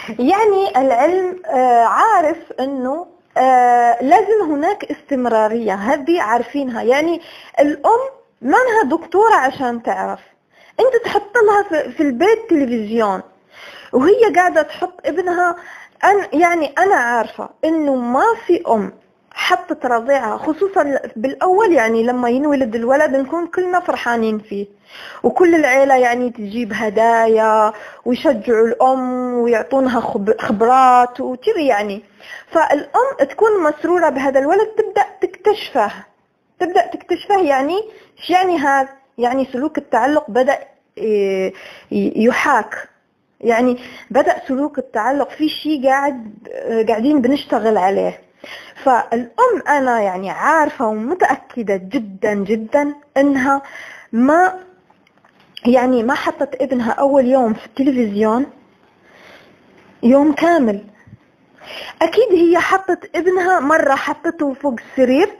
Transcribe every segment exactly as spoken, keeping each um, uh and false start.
يعني العلم آه عارف انه آه لازم هناك استمرارية، هذه عارفينها. يعني الام ما لها دكتورة عشان تعرف. انت تحط لها في البيت تلفزيون وهي قاعدة تحط ابنها. أن يعني انا عارفة انه ما في ام حطت رضيعها، خصوصا بالاول، يعني لما ينولد الولد نكون كلنا فرحانين فيه وكل العيلة يعني تجيب هدايا ويشجعوا الام ويعطونها خبرات وكذا يعني. فالام تكون مسرورة بهذا الولد، تبدأ تكتشفه تبدأ تكتشفه يعني ايش يعني هذا، يعني سلوك التعلق بدأ يحاك، يعني بدأ سلوك التعلق في شيء قاعد قاعدين بنشتغل عليه. فالأم أنا يعني عارفة ومتأكدة جدا جدا أنها ما يعني ما حطت ابنها أول يوم في التلفزيون يوم كامل. أكيد هي حطت ابنها مرة، حطته فوق السرير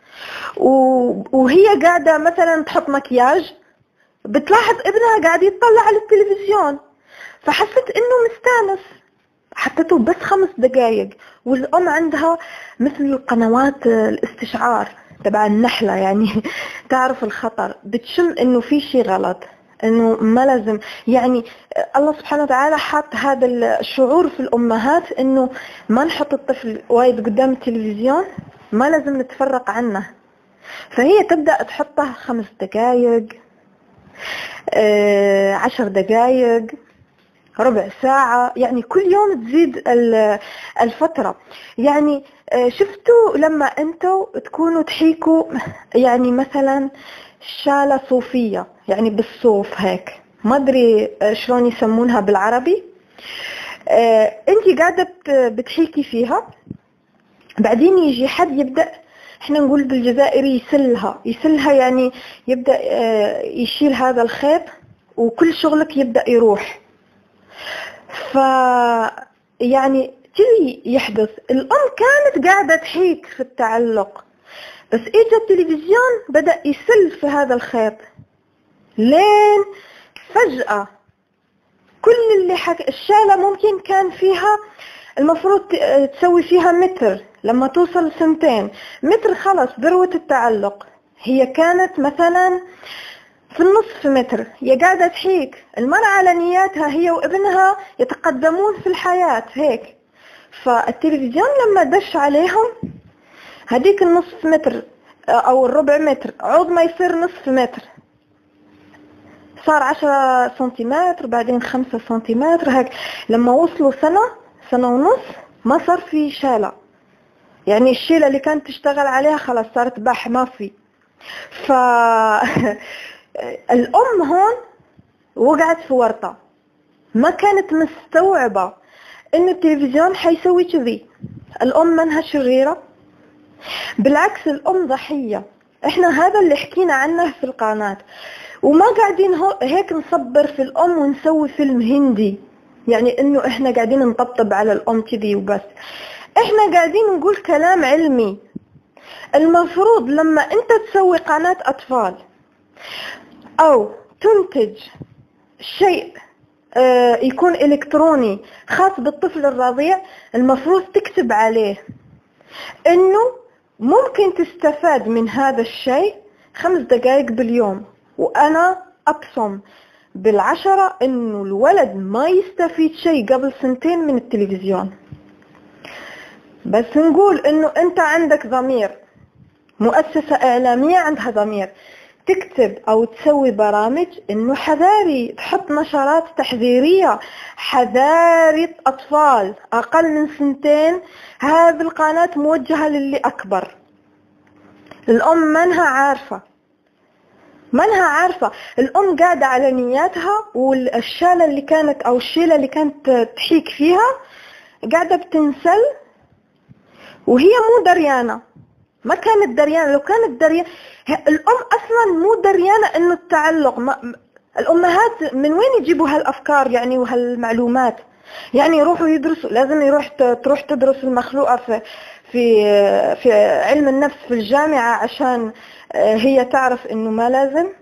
وهي قاعدة مثلا تحط مكياج، بتلاحظ ابنها قاعد يطلع على التلفزيون، فحست انه مستانس، حطته بس خمس دقايق. والأم عندها مثل القنوات الاستشعار تبع النحلة، يعني تعرف الخطر، بتشم انه في شيء غلط، انه ما لازم. يعني الله سبحانه وتعالى حط هذا الشعور في الأمهات انه ما نحط الطفل وايد قدام التلفزيون، ما لازم نتفرق عنه. فهي تبدأ تحطه خمس دقايق، آه عشر دقايق، ربع ساعة، يعني كل يوم تزيد الفترة. يعني شفتوا لما انتوا تكونوا تحيكوا يعني مثلا شالة صوفية، يعني بالصوف هيك، ما ادري شلون يسمونها بالعربي، انتي قاعدة بتحيكي فيها، بعدين يجي حد يبدأ، احنا نقول بالجزائري يسلها يسلها يعني يبدأ يشيل هذا الخيط وكل شغلك يبدأ يروح. ف يعني كذي يحدث. الأم كانت قاعدة تحيك في التعلق، بس اجى التلفزيون بدأ يسل في هذا الخيط، لين فجأة كل اللي حك... الشالة ممكن كان فيها المفروض تسوي فيها متر، لما توصل سنتين متر خلص ذروة التعلق، هي كانت مثلا في النصف متر. هي قاعدة تحيك، المرأة على نياتها هي وابنها يتقدمون في الحياة هيك. فالتلفزيون لما دش عليهم هديك النصف متر او الربع متر عوض ما يصير نصف متر، صار عشرة سنتيمتر، بعدين خمسة سنتيمتر هيك. لما وصلوا سنة سنة ونص ما صار في شالة، يعني الشيلة اللي كانت تشتغل عليها خلاص صارت بح ما في. ف الأم هون وقعت في ورطة، ما كانت مستوعبة إن التلفزيون حيسوي كذي. الأم منها شريرة، بالعكس الأم ضحية. إحنا هذا اللي حكينا عنه في القناة، وما قاعدين هيك نصبر في الأم ونسوي فيلم هندي، يعني إنه إحنا قاعدين نطبطب على الأم كذي وبس. إحنا قاعدين نقول كلام علمي. المفروض لما أنت تسوي قناة أطفال أو تنتج شيء يكون إلكتروني خاص بالطفل الرضيع، المفروض تكتب عليه إنه ممكن تستفاد من هذا الشيء خمس دقائق باليوم، وأنا أبصم بالعشرة إنه الولد ما يستفيد شيء قبل سنتين من التلفزيون. بس نقول إنه أنت عندك ضمير، مؤسسة إعلامية عندها ضمير، تكتب أو تسوي برامج إنه حذاري، تحط نشرات تحذيرية، حذاري أطفال أقل من سنتين، هذه القناة موجهة للي أكبر. الأم منها عارفة منها عارفة الأم قاعدة على نياتها، والشالة اللي كانت أو الشيلة اللي كانت تحيك فيها قاعدة بتنسل وهي مو دريانة. ما كانت دريانة، لو كانت دريانة الأم أصلا مو دريانة إنه التعلق ما... الأمهات من وين يجيبوا هالأفكار يعني وهالمعلومات؟ يعني يروحوا يدرسوا، لازم يروح تروح تدرس المخلوقة في في في علم النفس في الجامعة عشان هي تعرف إنه ما لازم.